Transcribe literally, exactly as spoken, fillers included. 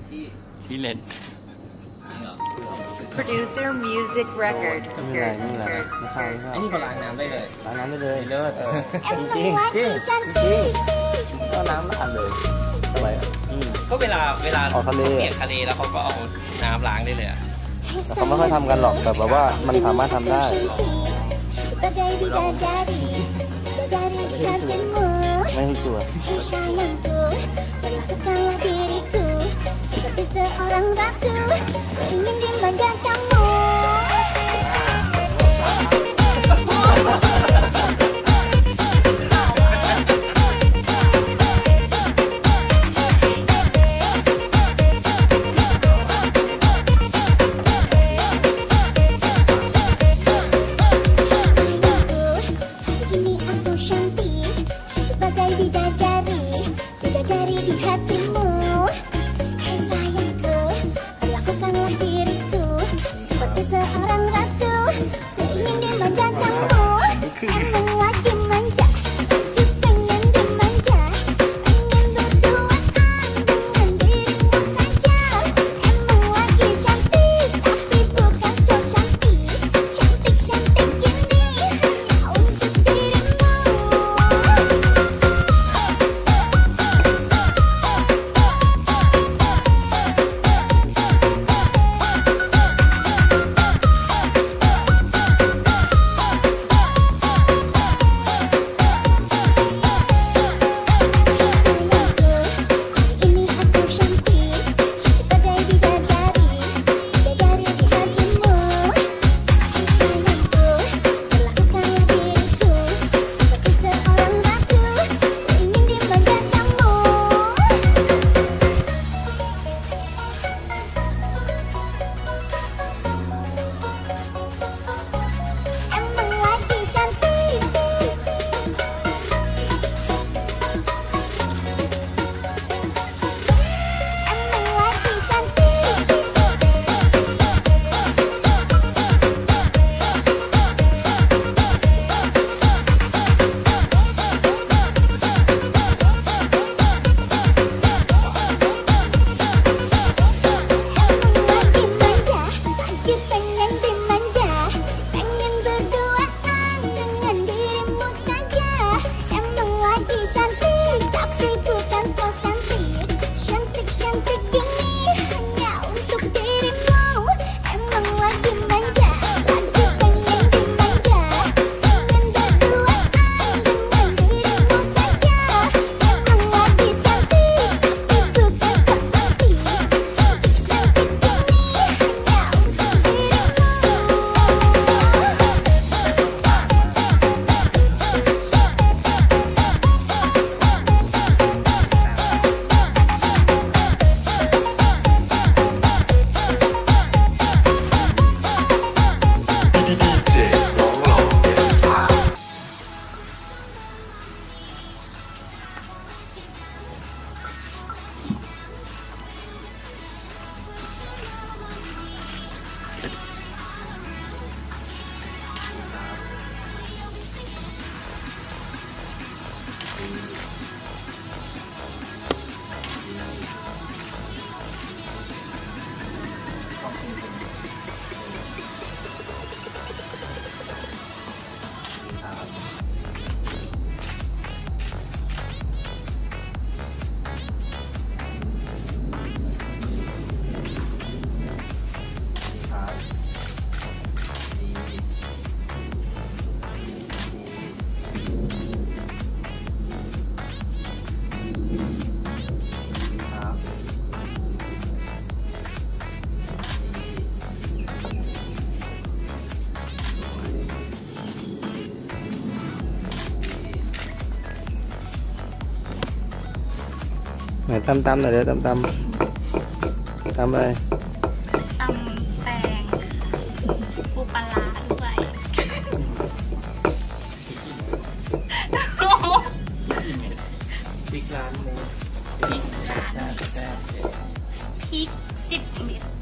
ที่ที่เล่น Producer Music Record ไม่เป็นไรไม่เป็นไรไม่เข้าไม่เข้าไอ้นี่ก็ล้างน้ำได้เลยล้างน้ำได้เลยเลิศเออจริงจริงจริงจริงก็น้ำล้างเลยทำไมอ่ะก็เวลาเวลาออกทะเลเปียกทะเลแล้วเขาก็เอาน้ำล้างได้เลยอะแต่เขาไม่ค่อยทำกันหรอกแต่แบบว่ามันสามารถทำได้ไม่ให้ตัวไหนตำตำหน่อยเดี๋ยวตำตำตำอะไรตำแตงปูปลาร้าด้วยพริกร้านนี้พริกร้านพริกสิบเม็ด